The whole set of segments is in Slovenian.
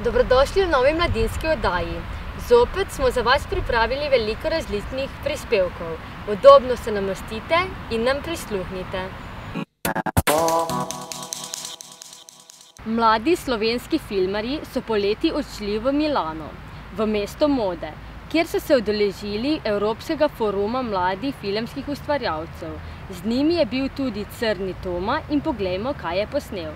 Dobrodošli v novi mladinski oddaji. Zopet smo za vas pripravili veliko različnih prispevkov. Udobno se namestite in nam prisluhnite. Mladi slovenski filmarji so poleti odšli v Milano, v mesto mode, kjer so se udeležili Evropskega foruma mladih filmskih ustvarjalcev. Z njimi je bil tudi Crni Toma in poglejmo, kaj je posnel.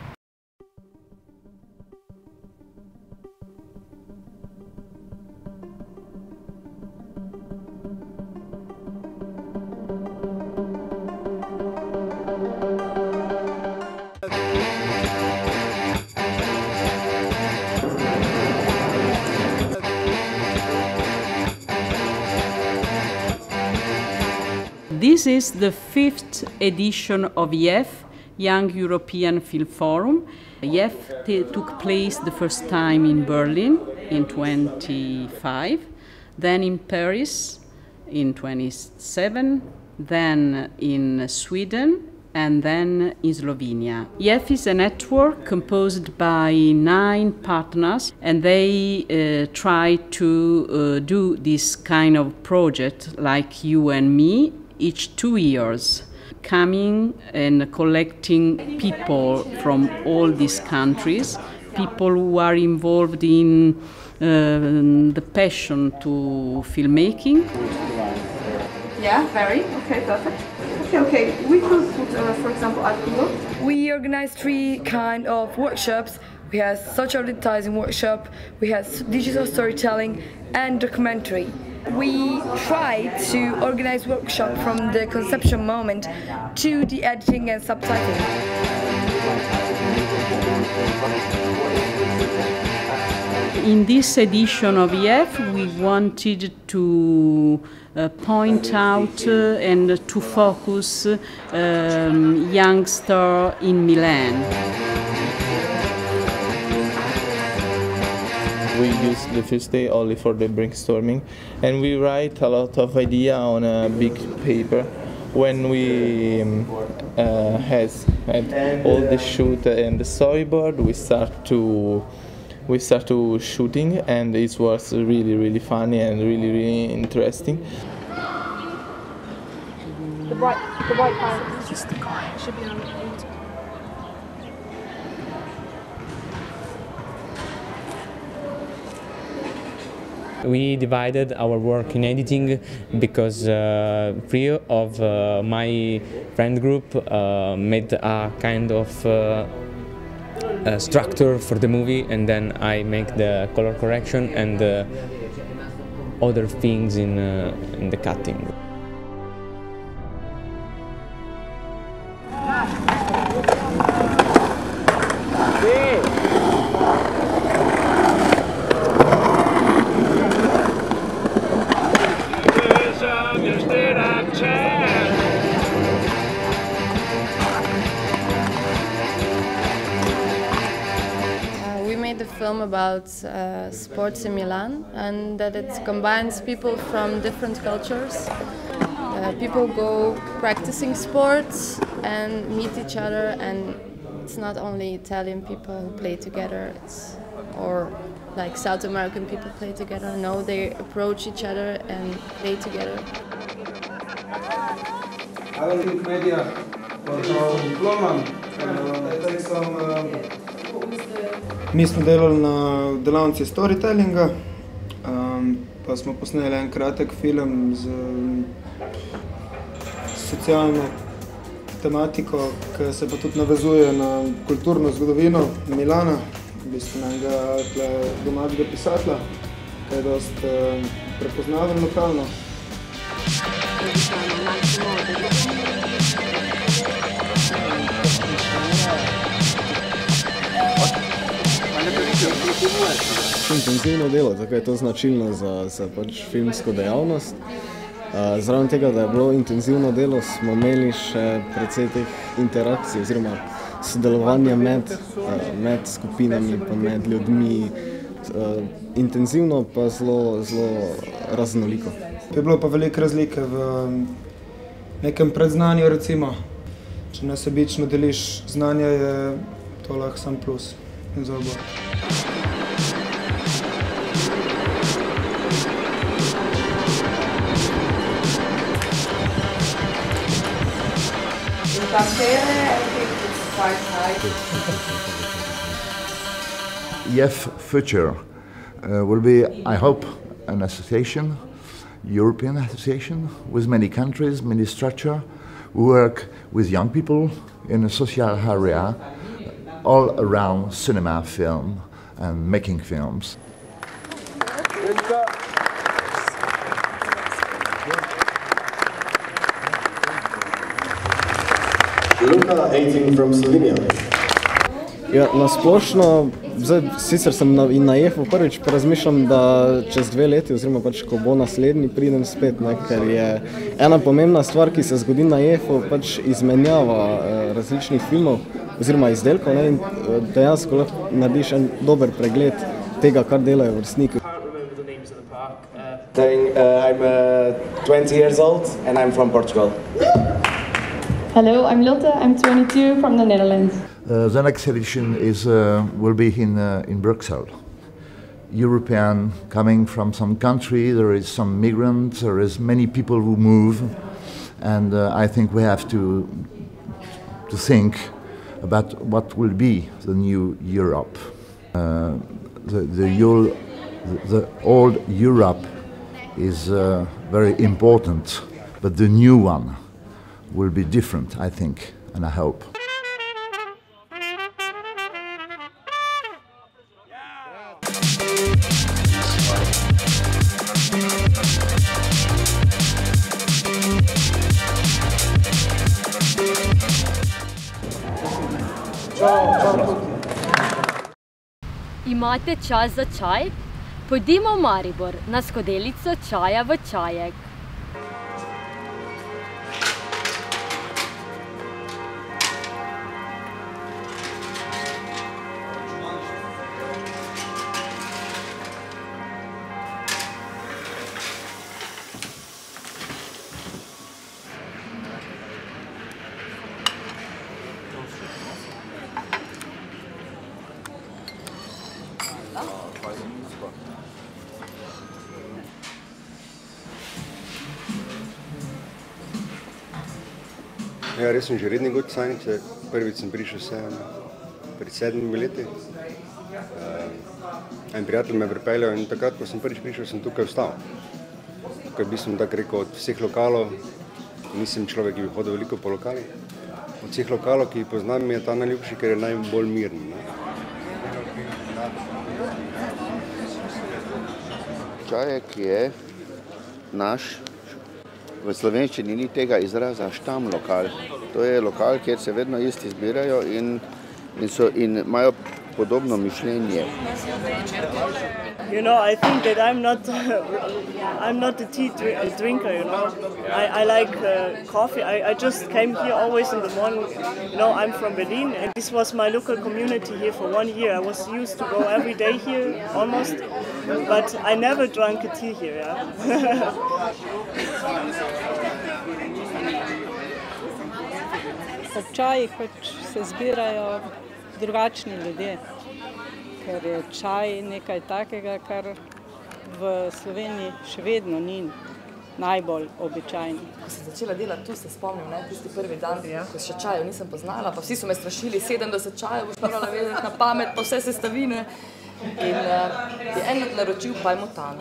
This is the 5th edition of YEF, Young European Film Forum. YEF took place the first time in Berlin in 1925, then in Paris in 1927, then in Sweden, and then in Slovenia. YEF is a network composed by 9 partners, and they try to do this kind of project like you and me each 2 years, coming and collecting people from all these countries, people who are involved in the passion to filmmaking. Yeah, very. Okay, perfect. Okay. We could put, for example, Arturo. We organize 3 kind of workshops. We have social advertising workshop, we have digital storytelling and documentary. We try to organize workshops from the conception moment to the editing and subtitling. In this edition of YEF, we wanted to point out and to focus youngsters in Milan. We use the first day only for the brainstorming, and we write a lot of ideas on a big paper. When we had all the shoot and the storyboard, we start to shooting, and it was really funny and really interesting. The right part. Just the guy. Should be on the end. We divided our work in editing because 3 of my friend group made a kind of structure for the movie, and then I make the color correction and other things in the cutting. We made a film about sports in Milan, and that it combines people from different cultures. People go practicing sports and meet each other, and it's not only Italian people who play together, or like South American people play together. No, they approach each other and play together. Mi smo delali na delavnici storytellinga, pa smo posneli en kratek film z socialno tematiko, ki se pa tudi navezuje na kulturno zgodovino Milana, v bistvu enega domačega pisatelja, ki je dosti prepoznaven lokalno. Intenzivno delo, tako je to značilno za pač filmsko dejavnost. Zraven tega, da je bilo intenzivno delo, smo imeli še precej teh interakcij oziroma sodelovanja med skupinami pa med ljudmi. Intenzivno pa zelo raznoliko. Je bilo pa veliko razlike v nekem predznanju, recimo. Če nesebično deliš znanje, je to lahko sam plus in za oba. IEF Future will be, I hope, an association, European association, with many countries, many structures. We work with young people in a social area, all around cinema, film, and making films. Luka, 18 from Slovenia. Ja, na splošno, zdaj, sicer sem na IEF-u prvič, pa razmišljam, da čez 2 leti, oziroma pač, ko bo naslednji, pridem spet, ne, ker je ena pomembna stvar, ki se zgodi na IEF-u, pač izmenjava različnih filmov oziroma izdelkov, ne, in dejansko lahko narediš en dober pregled tega, kar delajo vrstniki. I'm 20 years old and I'm from Portugal. Hello, I'm Lotte, I'm 22 from the Netherlands. The next edition will be in Brussels. European, coming from some country, there is some migrants, there is many people who move, and I think we have to think about what will be the new Europe. The old Europe is very important, but the new one will be different, I think, and I hope. Imate čas za čaj? Pojdimo v Maribor na skodelico čaja v Čajek. Ja, res sem že redni gostin, prvič sem prišel sem pred 7 leti. En prijatelj me je pripeljal in takrat, ko sem prvič prišel, sem tukaj vstal. Tukaj bi sem tako rekel, od vseh lokalov, nisem človek, ki bi hodil veliko po lokalih. Od vseh lokalov, ki jih poznam, je ta najljubši, ker je najbolj miren. Čajek je naš, v slovenščini ni tega izraza, štam lokal. To je lokal, kjer se vedno isti zbirajo in imajo podobno mišljenje. You know, I think that I'm not a tea drinker, you know. I like coffee. I just came here always in the morning. You know, I'm from Berlin and this was my local community here for 1 year. I was used to go every day here, almost, but I never drank a tea here, yeah. Ob čajih pač se zbirajo drugačni ljudje, ker je čaj nekaj takega, kar v Sloveniji še vedno ni najbolj običajno. Ko sem začela delati tu, se spomnim, tisti prvi dan, ko še čajev nisem poznala, pa vsi so me strašili, 70 čajev boš morala vedeti na pamet, pa vse sestavine. In je en naročil pajmotan.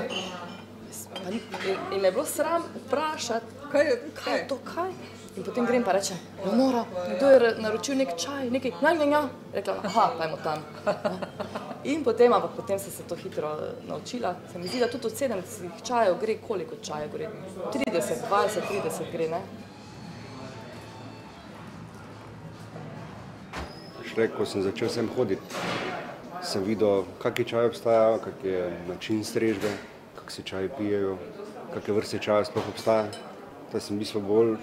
In me je bilo sram vprašati, kaj je to, kaj? In potem grem pa reče, Leonora, nekdo je naročil nek čaj, nekaj, rekla, aha, pajmotan. In potem sem se to hitro naučila. Se mi zdi, da tudi od 70 čajev gre, koliko čajev gre? 30, 20, 30 gre, ne? Šrek, ko sem začel sem hoditi, sem videl, kakšni čaji obstajajo, kak je način strežbe, kak se čaji pijejo, kakšne vrste čaja sploh obstaja. Da sem v bistvu bolj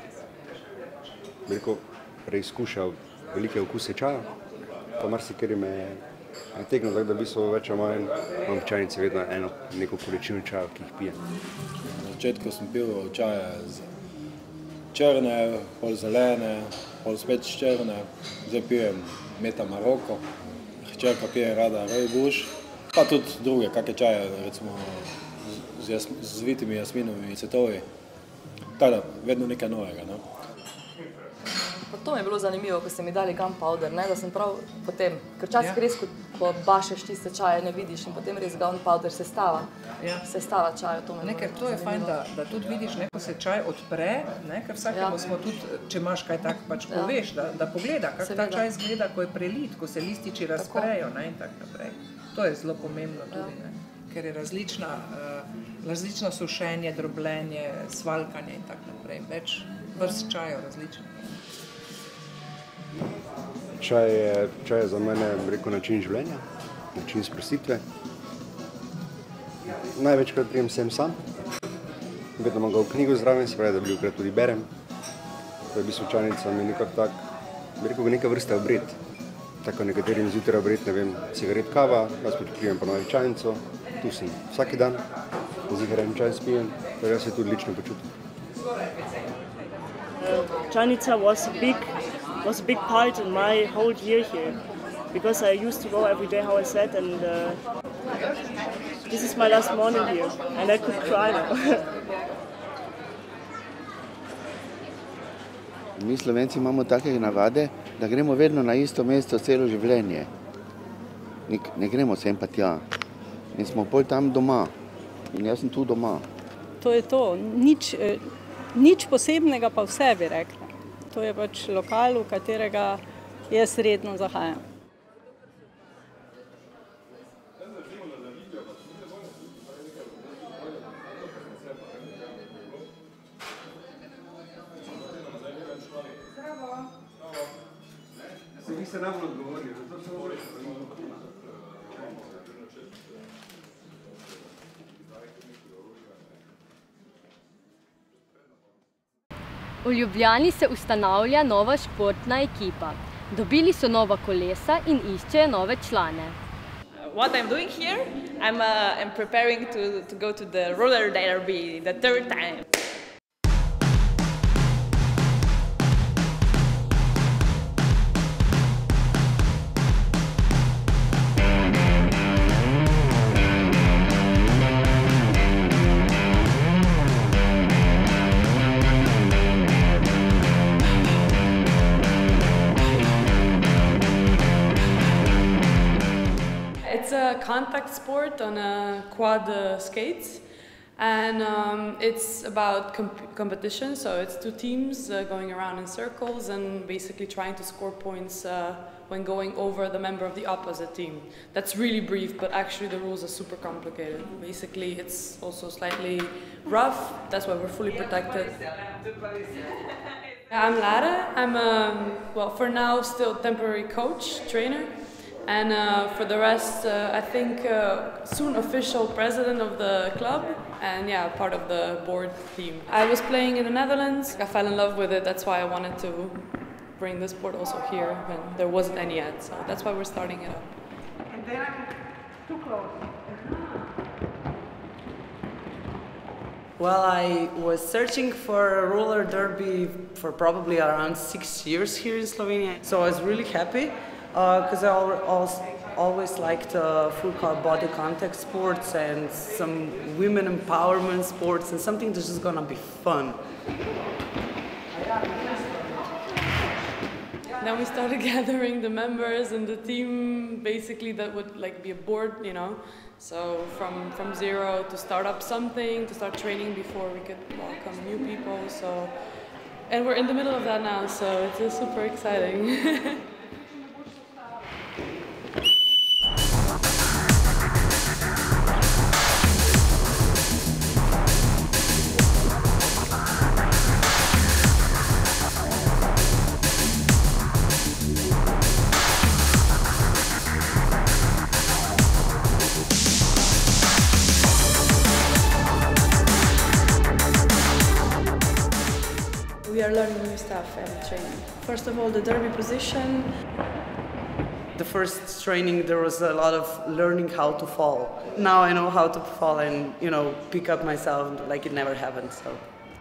preizkušal velike okuse čaja, pa marsikateri me je pritegnil, da v bistvu več ali manj imam v čajnici vedno neko količino čajev, ki jih pijem. Na začetku sem pil čaje z črne, pol zelene, pol spet črne, zdaj pijem meta Maroko, hčerka pije rada rojbuš, pa tudi druge, kakšne čaje, recimo z zvitimi jasminovimi cvetovi, tako da vedno nekaj novega. Pa to mi je bilo zanimivo, ko ste mi dali gunpowder, da sem prav potem, ker včasih res, ko bašeš tiste čaje, ne vidiš in potem res gunpowder sestava čaja. Ker to je fajn, da tudi vidiš, ko se čaj odpre, ker vsakemu smo tudi, če imaš kaj tak, pač poveš, da pogleda, kako ta čaj izgleda, ko je prelit, ko se lističi razprejo in tako naprej. To je zelo pomembno tudi, ker je različno sušenje, drobljenje, svalkanje in tako naprej. Več vrst čajev različnih. Čaj je za mene, rekel, način življenja, način sprostitve. Največkrat prijem sem sam, vedno imam ga v knjigu zraven, se pravi, da velikokrat tudi berem. To je v bistvu čajnica mi nekako tak, rekel bi, neka vrsta obred. Tako nekaterim zjutraj obred, ne vem, cigaret, kava, jaz pač prijem ponovi čajnico, tu sem vsaki dan, ziharen čaj spijem, torej jaz se tudi odlično počutim. Čajnica was a big part in my whole year here, because I used to go every day, how I said, and this is my last morning here, and I could cry now. Mi Slovenci imamo take navade, da gremo vedno na isto mesto celo življenje. Ne gremo sem pa tja. In smo bolj tam doma. In jaz sem tu doma. To je to. Nič posebnega pa vse bi rekla. To je pač lokal, v katerega jaz redno zahajam. Vi ste najbolj odgovorni, zato se govori. V Ljubljani se ustanavlja nova športna ekipa. Dobili so nova kolesa in iščejo nove člane. What I'm doing here, I'm preparing to go to the roller derby the third time. It's a contact sport on quad skates, and it's about competition, so it's two teams going around in circles and basically trying to score points when going over the member of the opposite team. That's really brief, but actually the rules are super complicated. Basically it's also slightly rough, that's why we're fully protected. I'm Lara, I'm well, for now still temporary coach, trainer. And for the rest, I think soon official president of the club and yeah, part of the board team. I was playing in the Netherlands, I fell in love with it, that's why I wanted to bring the sport also here when there wasn't any yet, so that's why we're starting it up. And then too close. Well, I was searching for a roller derby for probably around 6 years here in Slovenia, so I was really happy. Because I always liked full body contact sports and some women empowerment sports and something that's just gonna be fun. Then we started gathering the members and the team, basically that would like be a board, you know. So from zero to start up something, to start training before we could welcome new people. So, and we're in the middle of that now, so it's super exciting. We are learning new stuff and training. First of all, the derby position. The first training there was a lot of learning how to fall. Now I know how to fall and, you know, pick up myself like it never happened, so.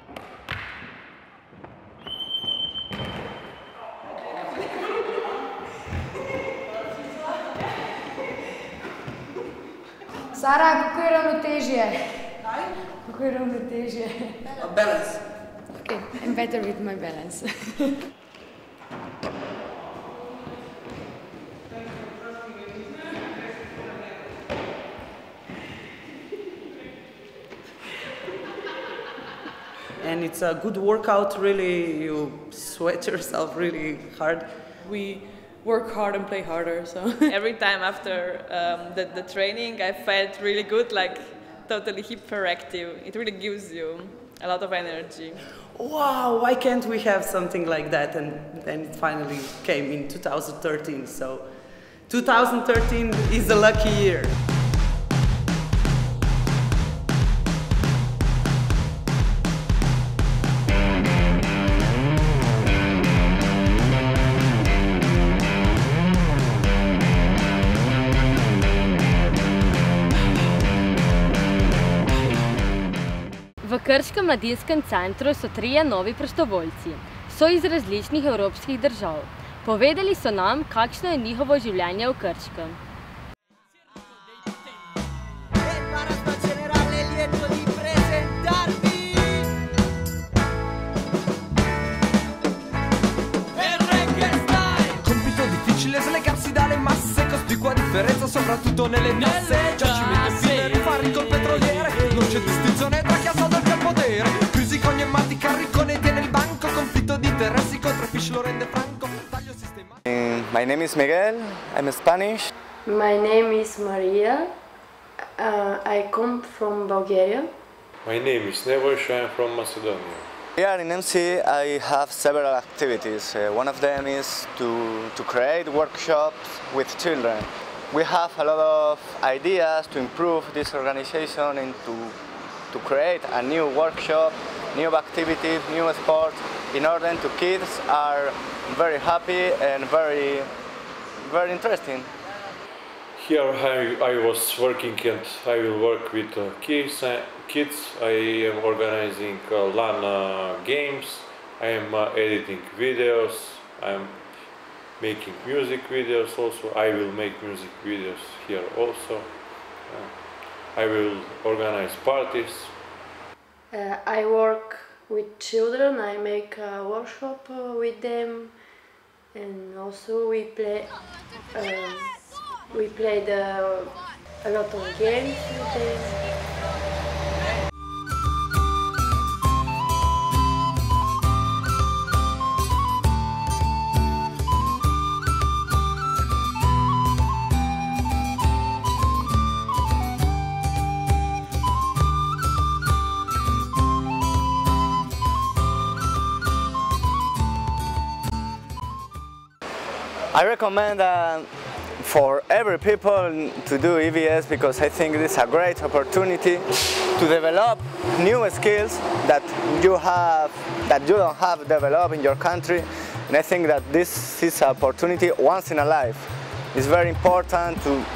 Sara, kako je ravnotežje? Kako je ravnotežje? Balance. Okay, I'm better with my balance. and it's a good workout, really. You sweat yourself really hard. We work hard and play harder, so. Every time after the training, I felt really good, like totally hyperactive. It really gives you a lot of energy. Wow, why can't we have something like that? And then it finally came in 2013, so 2013 is a lucky year. V Krškem mladinskem centru so 3 novi prostovoljci. So iz različnih evropskih držav. Povedali so nam, kakšno je njihovo življenje v Krškem. Compito difficile slegarsi dalle masse, cospicua differenza soprattutto nelle tasse. Giacimento infine rifare il col petroliere, non c'è distinzione tra chi ha soldo e chi ha il potere. Crisi cognomatica, riccone tiene il banco, conflitto di interessi contro Fish lo rende franco. Taglio sistematico. My name is Miguel, I'm Spanish. My name is Maria. I come from Bulgaria. My name is Nebojša, I am from Macedonia. Here in MC I have several activities. One of them is to create workshops with children. We have a lot of ideas to improve this organization and to create a new workshop, new activities, new sports, in order to kids are very happy and very interesting. Here I was working and I will work with kids. I am organizing LAN games, I am editing videos, I am making music videos also. I will make music videos here also. I will organize parties. I work with children, I make a workshop with them, and also we played a lot of games with them. I recommend for every people to do EVS because I think this is a great opportunity to develop new skills that you don't have developed in your country, and I think that this is an opportunity once in a life. It's very important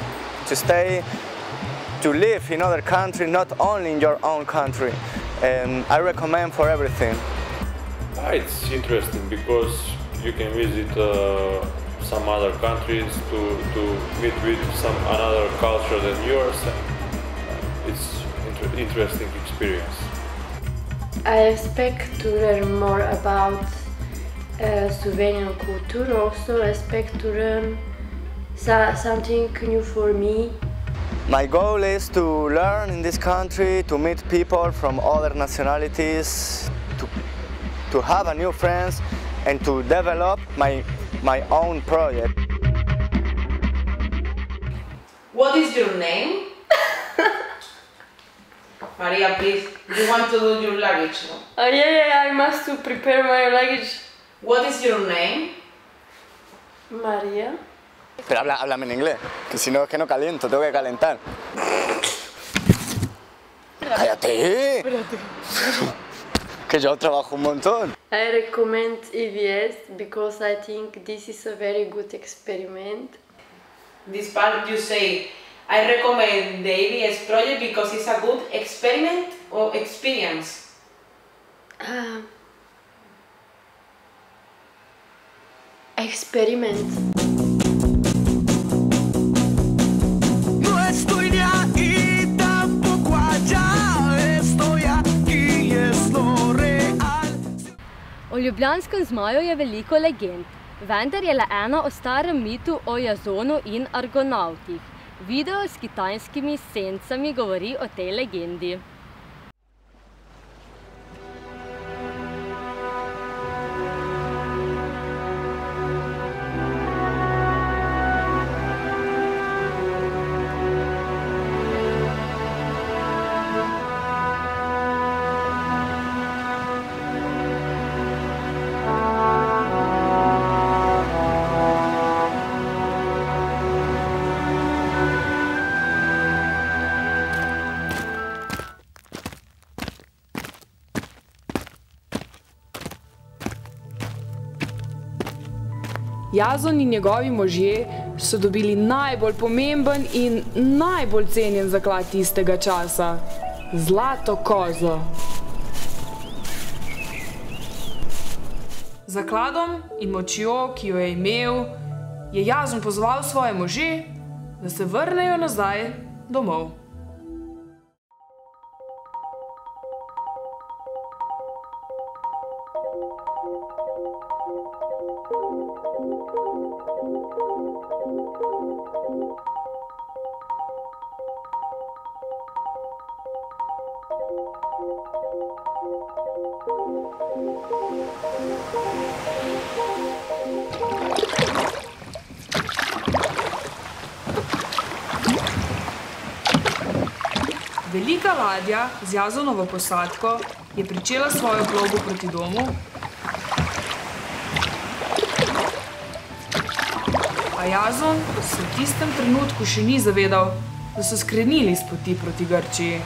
to live in other countries, not only in your own country, and I recommend for everything. It's interesting because you can visit some other countries to meet with some another culture than yours. It's interesting experience. I expect to learn more about Slovenian culture. Also, I expect to learn something new for me. My goal is to learn in this country, to meet people from other nationalities, to have a new friends, and to develop my own project. What is your name? Maria, please, you want to do your luggage, no? Yeah, I must to prepare my luggage. What is your name? Maria. Pero háblame en inglés, que si no es que no caliento, tengo que calentar. ¡Cállate! Espérate. Que yo trabajo un montón. I recommend EVS because I think this is a very good experiment. This part you say, I recommend the EVS project because it's a good experiment or experience. Experiment. O ljubljanskem zmaju je veliko legend, vendar je le ena o starem mitu o Jazonu in argonavtih. Video s kitajskimi sencami govori o tej legendi. Jazon in njegovi možje so dobili najbolj pomemben in najbolj cenjen zaklad tistega časa – zlato kozo. Z zakladom in močjo, ki jo je imel, je Jazon pozval svoje može, da se vrnejo nazaj domov. Velika ladja z Jazonovo posadko je pričela svojo plovbo proti domu, a Jazon se v tistem trenutku še ni zavedal, da so skrenili s poti proti Grčiji.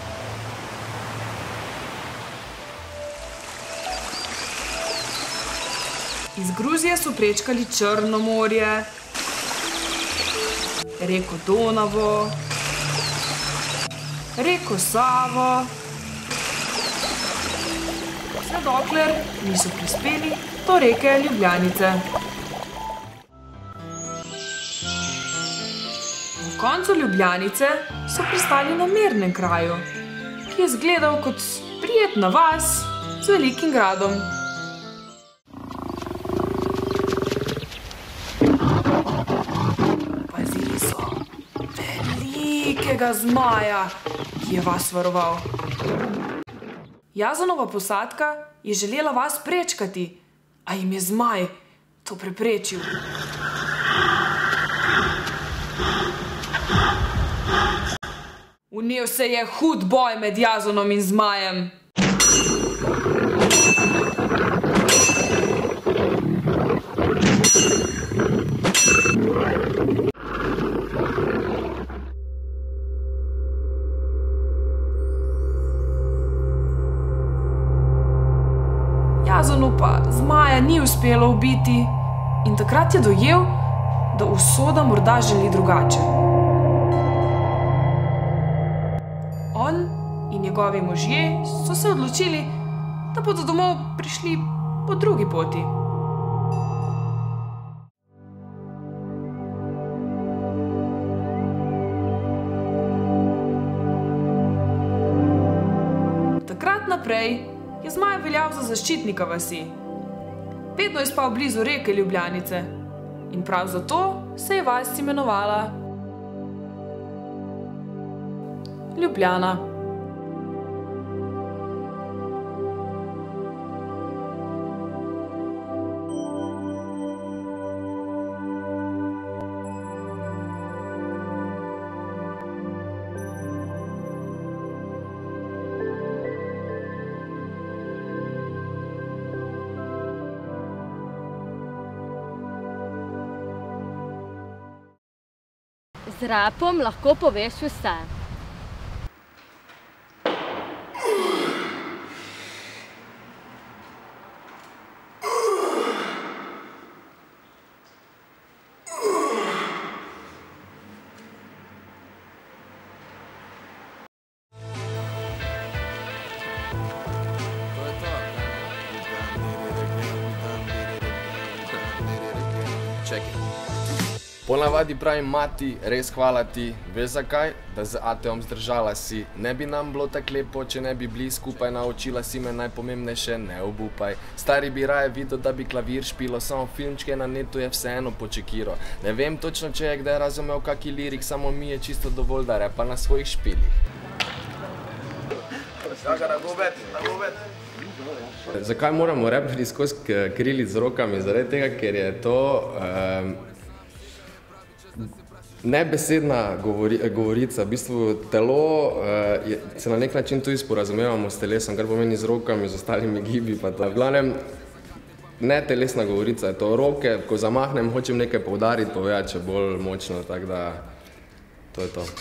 Iz Gruzije so prečkali Črno morje, reko Donavo, reko Savo, vse dokler niso prispeli do reke Ljubljanice. Na koncu Ljubljanice so pristali na mirnem kraju, ki je izgledal kot prijetna vas z velikim gradom. Pazili so velikega zmaja, ki je vas varoval. Jazonova posadka je želela vas prečkati, a jim je zmaj to preprečil. Vnel se je hud boj med Jazonom in zmajem. Jazonu pa zmaja ni uspelo ubiti in takrat je dojel, da usoda morda želi drugače. On in njegovi možje so se odločili, da bodo domov prišli po drugi poti. Takrat naprej je zmaj veljal za zaščitnika vasi. Vedno je spal blizu reke Ljubljanice in prav zato se je vas imenovala Ljubljana. Z rapom lahko poveš vse. Ponavadi pravim mati, res hvala ti, veš zakaj? Da z ateom zdržala si. Ne bi nam bilo tako lepo, če ne bi bili skupaj, naučila si me najpomembnejše, ne obupaj. Stari bi raje videl, da bi klavir špilo, samo filmčke na netu je vseeno počekiro. Ne vem točno, če je kdaj razumel kaki lirik, samo mi je čisto dovolj, da repa na svojih špilih. Zakaj moramo repati skozi krilic z rokami? Zaradi tega, ker je to nebesedna govorica. V bistvu telo se na nek način tudi sporazumevamo s telesom, kar pomeni z rokami, z ostalimi gibi pa to. V glavnem, ne telesna govorica je to. Roke, ko zamahnem, hočem nekaj poudariti, povedati še bolj močno, tako da to je to.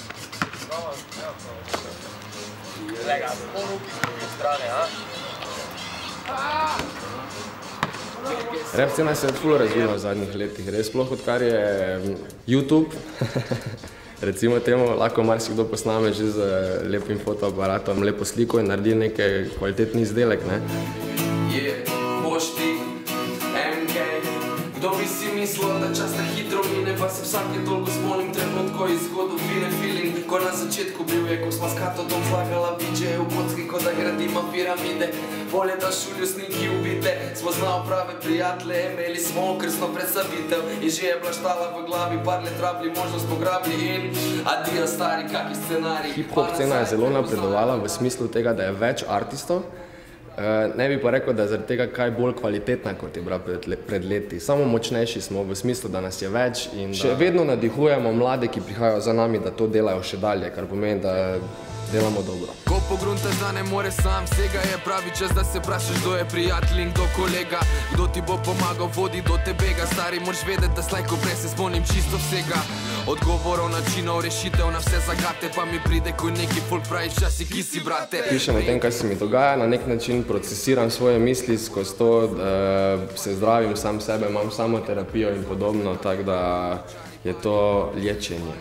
Lega, po ruki s druge strane, a? Rap scena se je ful razvila v zadnjih letih, res sploh odkar je YouTube, recimo temu, lahko marsikdo posname že z lepim fotoaparatom, lepo sliko in naredi nekaj kvalitetni izdelek, ne. Boš ti, MK, kdo bi si mislil, da čas ta hitro mine, pa se vsake toliko spomnim trenutko iz zgodovine, feeling, ko na začetku bil je, ko sva s katodom zlagala biče v kocki, ko da gradimo piramide, bolje da šulju snimki ubite, smo znali prave prijatelje, imeli smo okresno predstavitev in že je blaštala v glavi, par let rabili, možnost pograbili in adijo stari, kaki scenarij. Hip-hop scena je zelo napredovala v smislu tega, da je več artistov. Ne bi pa rekel, da je zaradi tega kaj bolj kvalitetna, kot je bila pred leti. Samo močnejši smo v smislu, da nas je več in še vedno nadihujemo mlade, ki prihajajo za nami, da to delajo še dalje, kar pomeni, da delamo dobro. Ko pogruntaš, da ne more sam, vsega je pravi čas, da se vprašaš, kdo je prijatelj in kdo kolega, kdo ti bo pomagal, vodi do tebega, stari, moraš vedeti, da slej ko prej se spomnim čisto vsega. Odgovorov, načinov, rešitev na vse zagate, pa mi pride, ko neki folk pravi včasih, ki si brate. Pišem o tem, kaj se mi dogaja, na nek način procesiram svoje misli skozi to, da se zdravim sam sebe, imam samoterapijo in podobno, tako da je to liječenje.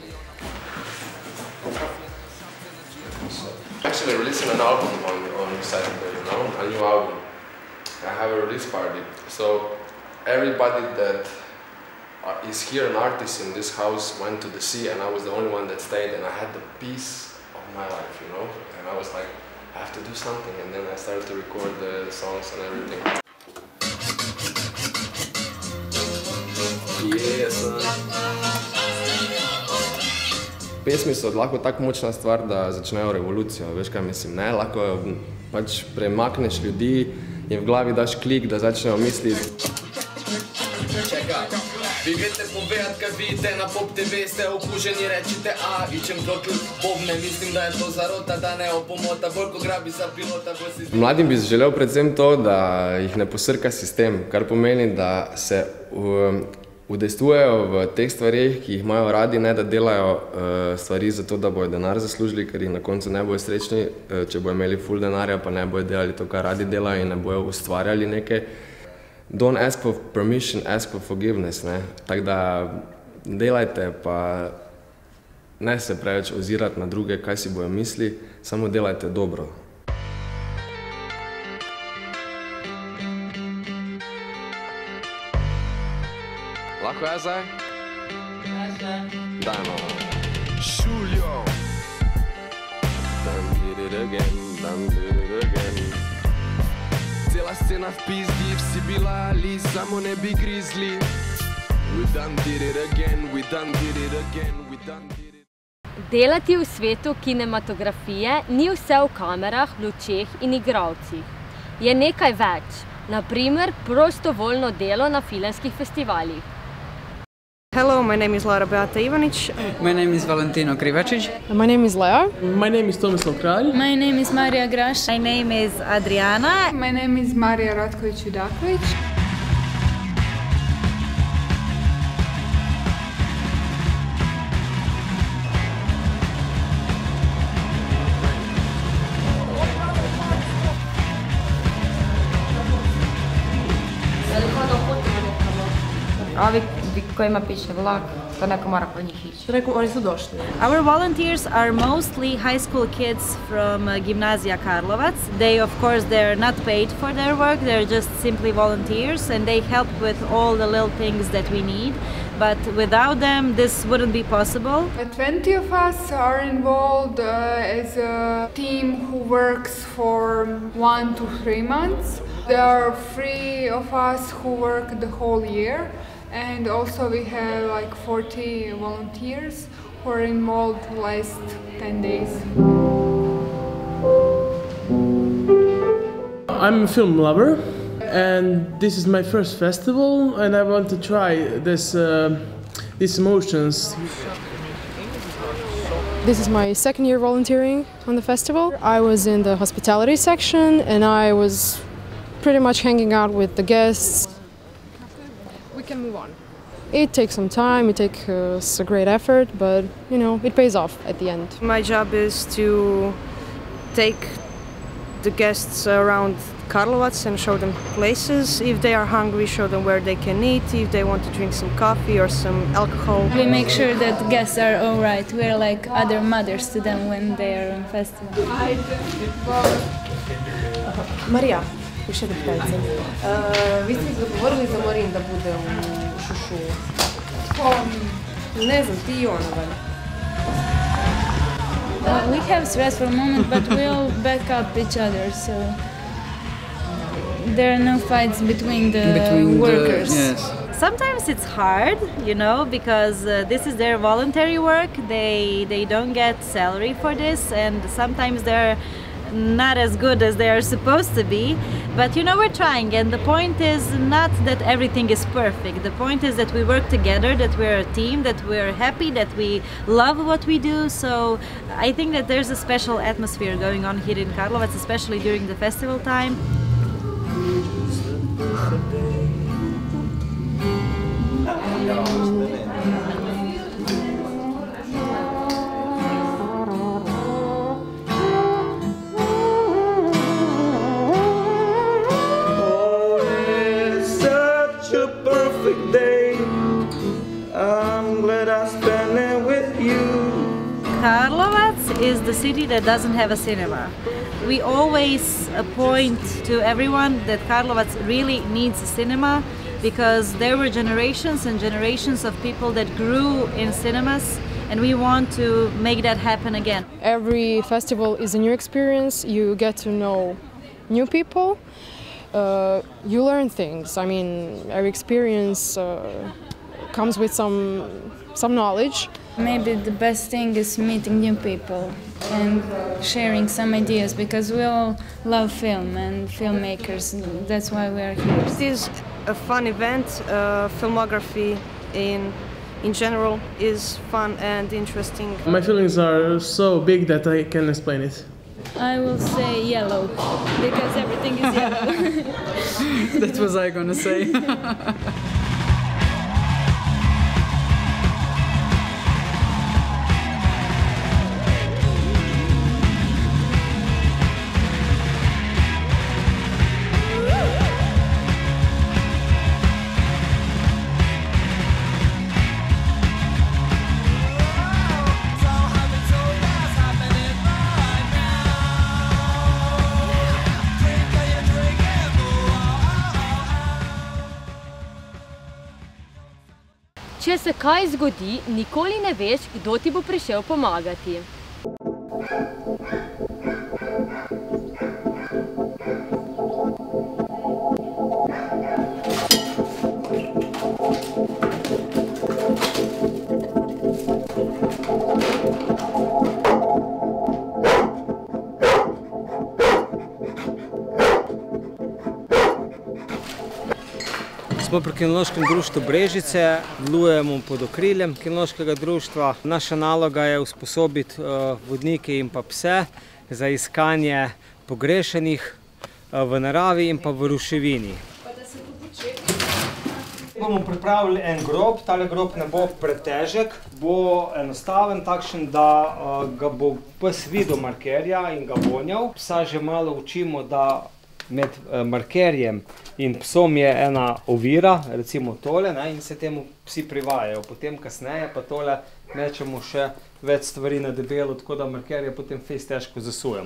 Actually, releasing an album on Saturday, you know, a new album. I have a release party, so everybody that is here, an artist in this house, went to the sea, and I was the only one that stayed, and I had the peace of my life, you know, and I was like, I have to do something, and then I started to record the songs and everything. Yes. Pesmi so lahko tako močna stvar, da začnejo revolucijo, veš kaj mislim, ne? Lahko pač premakneš ljudi in v glavi daš klik, da začnejo misliti. Čekaj, vi vete povedati, kaj vidite na Pop TV, ste okuženi, rečite a, iščem dokl bobne, mislim, da je to zarota, da ne opomota, bolj ko grabi za pilota, bolj si... Mladim bi želel predvsem to, da jih ne posrka sistem, kar pomeni, da se udejstvujejo v teh stvarih, ki jih imajo radi, ne da delajo stvari zato, da bojo denar zaslužili, ker jih na koncu ne bojo srečni, če bojo imeli ful denarja, pa ne bojo delali to, kar radi delajo in ne bojo ustvarjali nekaj. Don't ask for permission, ask for forgiveness, ne. Tako da delajte, pa ne se preveč ozirati na druge, kaj si bojo misli, samo delajte dobro. Lahko jaz zdaj? Dajmo. Šuljo! Done did it again, done did it again. Cela scena v pizdi, vsi bila ali samo ne bi grizli. We done did it again, we done did it again, we done did it. Delati v svetu kinematografije ni vse v kamerah, lučeh in igralcih. Je nekaj več, na primer prostovoljno delo na filmskih festivalih. Hello, my name is Lara Beata Ivanić. My name is Valentino Krivačić. My name is Lea. My name is Tomislav Kralj. My name is Marija Graš. My name is Adriana. My name is Marija Ratković-Judaković. Ovi kojima piše vlak, to neko mora po njih ići. Rekao, oni su došli. Our volunteers are mostly high school kids from Gimnazija Karlovac. They, of course, they're not paid for their work, they're just simply volunteers and they help with all the little things that we need. But without them, this wouldn't be possible. 20 of us are involved as a team who works for 1 to 3 months. There are 3 of us who work the whole year. And also we have like 40 volunteers who are involved the last 10 days. I'm a film lover and this is my first festival and I want to try these emotions. This is my second year volunteering on the festival. I was in the hospitality section and I was pretty much hanging out with the guests. We can move on. It takes some time, it takes a great effort, but you know, it pays off at the end. My job is to take the guests around Karlovac and show them places. If they are hungry, show them where they can eat. If they want to drink some coffee or some alcohol. We make sure that guests are all right. We're like other mothers to them when they are on festival. Marija, še detajce. Vi ste dogovorili za Marin, da bude v Šušu? Ne znam, ti i ona, We have stressful moments, but we all back up each other, so there are no fights between the workers. Yes. Sometimes it's hard, you know, because this is their voluntary work. They don't get salary for this, and sometimes they're not as good as they are supposed to be. But you know, we're trying, and the point is not that everything is perfect. The point is that we work together, that we're a team, that we're happy, that we love what we do. So I think that there's a special atmosphere going on here in Karlovac, especially during the festival time. Karlovac is the city that doesn't have a cinema. We always point to everyone that Karlovac really needs a cinema, because there were generations and generations of people that grew in cinemas, and we want to make that happen again. Every festival is a new experience. You get to know new people. You learn things. I mean, every experience comes with some knowledge. Maybe the best thing is meeting new people and sharing some ideas, because we all love film and filmmakers, and that's why we are here. It is a fun event. Filmography in general is fun and interesting. My feelings are so big that I can explain it. I will say yellow, because everything is yellow. That was I gonna say. Če se kaj zgodi, nikoli ne veš, kdo ti bo prišel pomagati. Smo pri Kinološkem društvu Brežice, delujemo pod okriljem Kinološkega društva. Naša naloga je usposobiti vodnike in pa pse za iskanje pogrešenih v naravi in pa v ruševini. Bomo pripravili en grob, tale grob ne bo pretežek, bo enostaven, takšen, da ga bo pes videl markerja in ga vonjal. Psa že malo učimo, da med markerjem in psom je ena ovira, recimo tole, in se temu psi privajajo. Potem kasneje pa tole mečemo še več stvari na debelo, tako da markerje potem fejst težko zasujemo.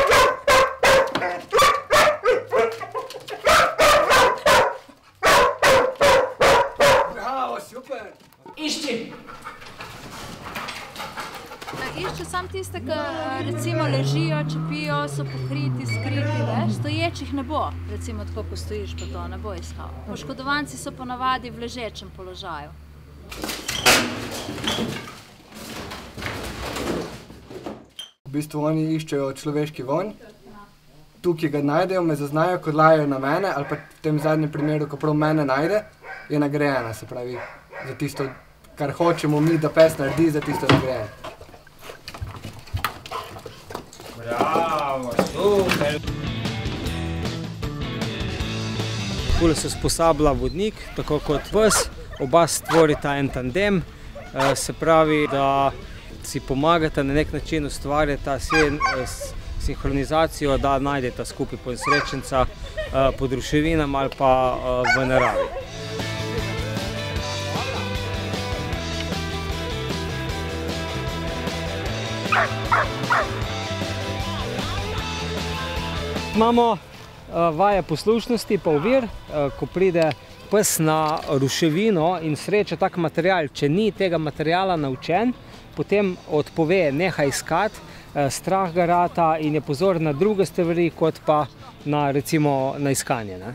Bravo, super! Išči! Išče sam tiste, ki recimo ležijo, čepijo, so pokriti, skriti, veš, stoječih ne bo, recimo tako, ko stojiš, pa to ne bo iskal. Poškodovanci so ponavadi v ležečem položaju. V bistvu oni iščejo človeški vonj, tukaj ga najdejo, me zaznajo, ko lajajo na mene, ali pa v tem zadnjem primeru, ko prav mene najde, je nagrajena, se pravi, za tisto, kar hočemo mi, da pes naredi, za tisto nagrajeno. Bravo, super! Takole se usposablja vodnik, tako kot pes, oba stvorita en tandem, se pravi, da si pomagata na nek način ustvarjata sinhronizacijo, da najdeta skupaj ponesrečenca pod ruševinami ali pa v naravi. Imamo vaje poslušnosti pa ovir, ko pride pes na ruševino in sreča tak material. Če ni tega materiala naučen, potem odpove, neha iskati, strah ga rata in je pozoren na druge stvari, kot pa na, recimo, na iskanje. Ne?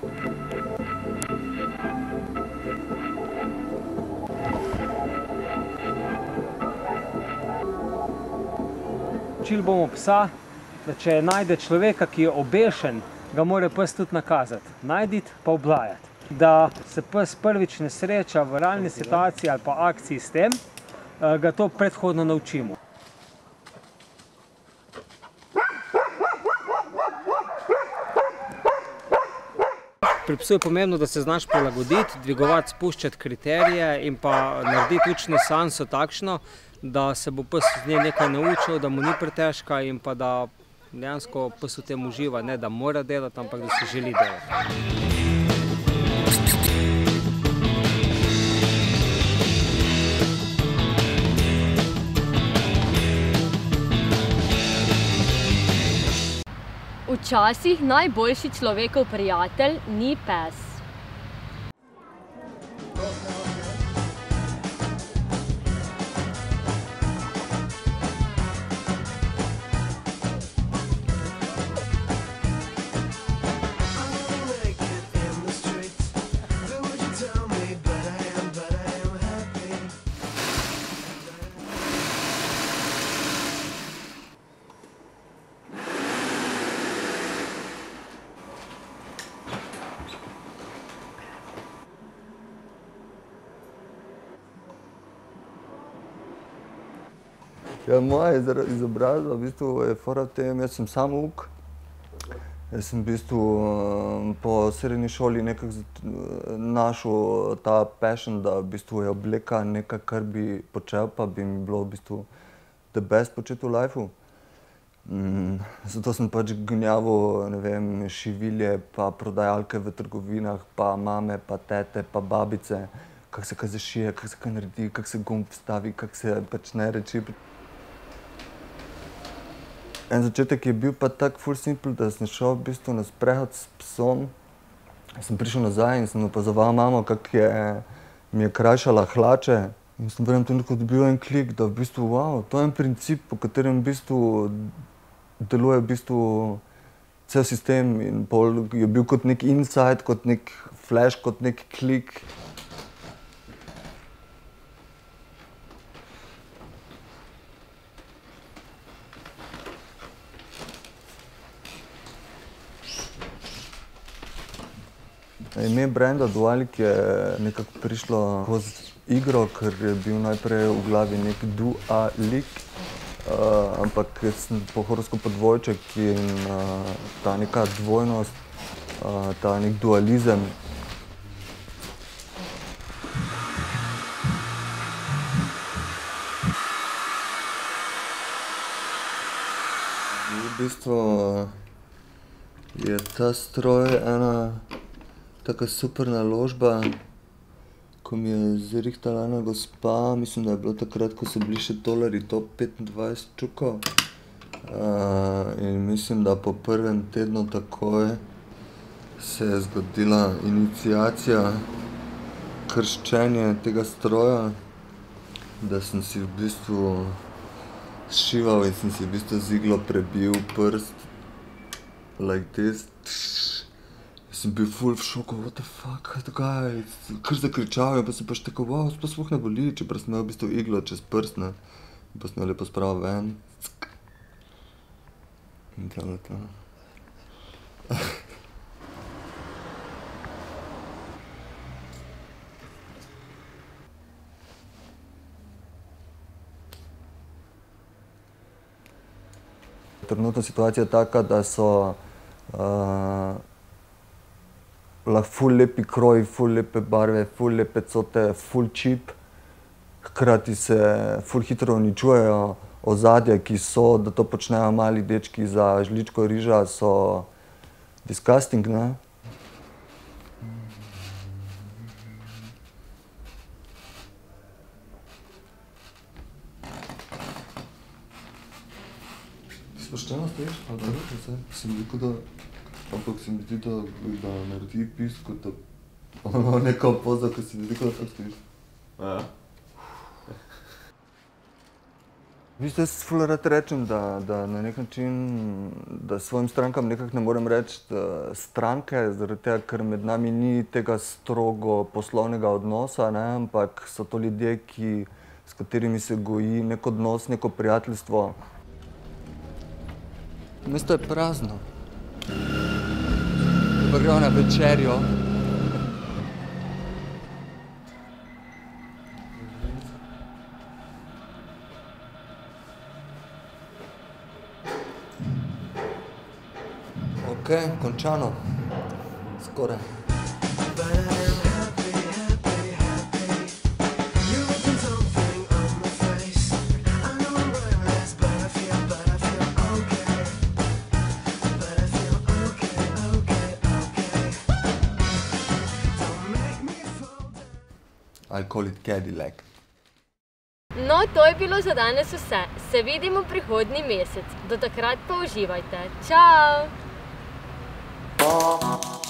Učili bomo psa, da če najde človeka, ki je obešen, ga mora pes tudi nakazati. Najditi pa oblajati. Da se pes prvič ne sreča v realni situaciji ali pa akciji s tem, ga to predhodno naučimo. Pri psu je pomembno, da se znaš prilagoditi, dvigovati, spuščati kriterije in pa narediti učne seanso takšno, da se bo pes z nje nekaj naučil, da mu ni pretežka in pa da dejansko pes v tem uživa, ne da mora delati, ampak da se želi delati. Včasih najboljši človekov prijatelj ni pes. Ja, moja izobrazba v bistvu je fora v tem, jaz sem sam uk. Jaz sem v bistvu po srednji šoli nekako našel ta passion, da v bistvu je obleka nekaj, kar bi počel, pa bi mi bilo v bistvu the best početi v lifeu. Zato sem pač gonjavil, ne vem, šivilje, pa prodajalke v trgovinah, pa mame, pa tete, pa babice, kako se kaj zašije, kako se kaj naredi, kako se gumb vstavi, kako se pač ne reči. En začetek je bil pa tako ful simple, da sem šel v bistvu na sprehod s psom. Sem prišel nazaj in sem opazoval mamo, kako mi je krajšala hlače. In sem verjem tudi dobil en klik, da v bistvu, wow, to je en princip, po katerem v bistvu deluje v bistvu cel sistem. In pol je bil kot nek insight, kot nek flash, kot nek klik. Ime brenda Dualik je nekako prišlo skozi igro, ker je bil najprej v glavi nek Dualik, ampak sem po horoskopu dvojček in ta neka dvojnost, ta nek dualizem. V bistvu je ta stroj ena taka super naložba, ko mi je zrihtala ena gospa, mislim, da je bilo takrat, ko so bili še tolarji top 25 čukov. In mislim, da po prvem tednu takoj se je zgodila iniciacija, krščenje tega stroja, da sem si v bistvu šival in sem si v bistvu z iglo prebil prst, like this. Sem bil ful v šoku, what the fuck, kaj dogaja, kar zakričal, pa sem pač tako, wow, sploh ne boli, čeprav sem imel v bistvu iglo čez prst, ne, in pa sem jo lepo spravil ven. In to je to. Trenutna situacija je taka, da so lahko ful lepi kroji, ful lepe barve, ful lepe cote, ful cheap. Hkrati se ful hitro uničujejo, ozadja, ki so, da to počnejo mali dečki za žličko riža, so disgusting, ne? Spošteno stojiš? Ali da reče se? Se mi zdi, ampak se mi zdi, da naredi pisko, da neka poza, ko se mi zdi, da tako stojiš. Ja. Viš, jaz ful rad rečem, da na nek način, da svojim strankam nekako ne morem reči stranke, zaradi tega, ker med nami ni tega strogo poslovnega odnosa, ne, ampak so to ljudje, s katerimi se goji nek odnos, neko prijateljstvo. Mesto je prazno. Pa gremo na večerjo. Okej, končano. Skoraj. I call it Cadillac. No, to je bilo za danes vse. Se vidimo prihodnji mesec. Do takrat pa uživajte. Čau!